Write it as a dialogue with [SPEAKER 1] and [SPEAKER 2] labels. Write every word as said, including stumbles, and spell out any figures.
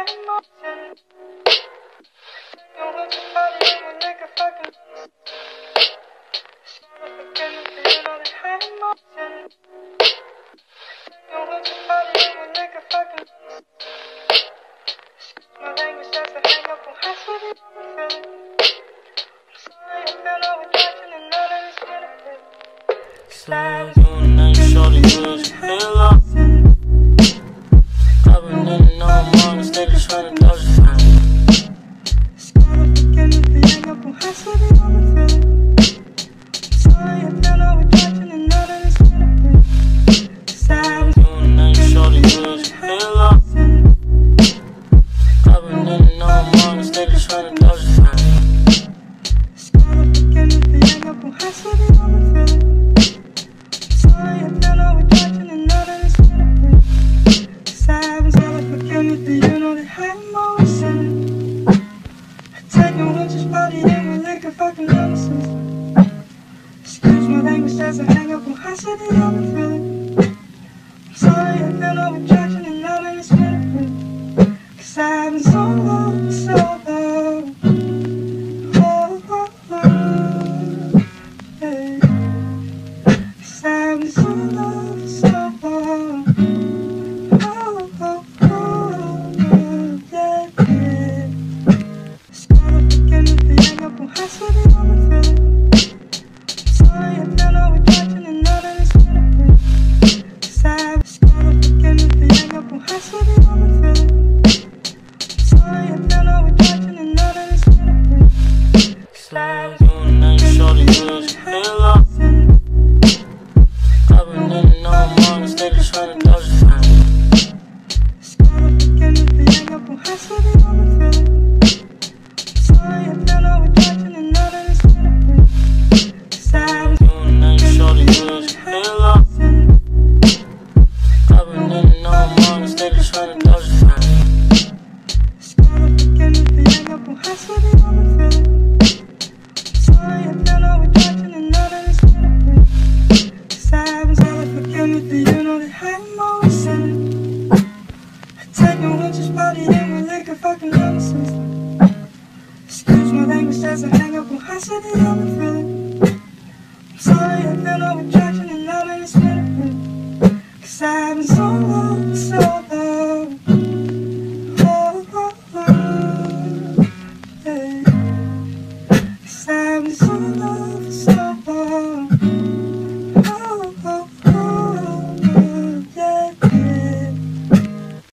[SPEAKER 1] Slide doing nothing, shorty, good, hell up. I've been letting all mine, steady trying to dodge it. Doing nothing, shorty, good, hell up. I've been letting all mine, steady trying to dodge it.
[SPEAKER 2] Excuse my language as I hang up on high city, I've been feeling. I'm sorry, I feel no attraction and now that it's been. Cause I've been so long, so long. Oh, oh, oh, hey. Cause I've been so long, so long. Oh, oh, oh, yeah, yeah. Stop again with the hang up on high city, I've been feeling. Sorry, I feel no attraction and now that it's been. Cause I've stopped again with the hang up on high city, I've been feeling. Sorry, I feel no attraction and now that it's been.
[SPEAKER 1] Slide doing nothing, shorty, good, hell up. I've been letting all mine, steady trying to dodge it.
[SPEAKER 2] Stopped again with the hang up on high city, I've been feeling. Sorry, I feel no attraction and now that it's been. Cause I've
[SPEAKER 1] doing nothing, shorty, good, hell up. I've been letting all mine, steady trying to dodge it.
[SPEAKER 2] stopped again with the hang up on high city, I've been feeling. Sorry, I feel no attraction and now that it's been. Cause I've been solid again with the you know that I'm always sinning. I take no lunches, party in with liquor, fucking nonsense. Excuse my language as I hang up on high city, I've been feeling. I'm sorry, I feel no attraction.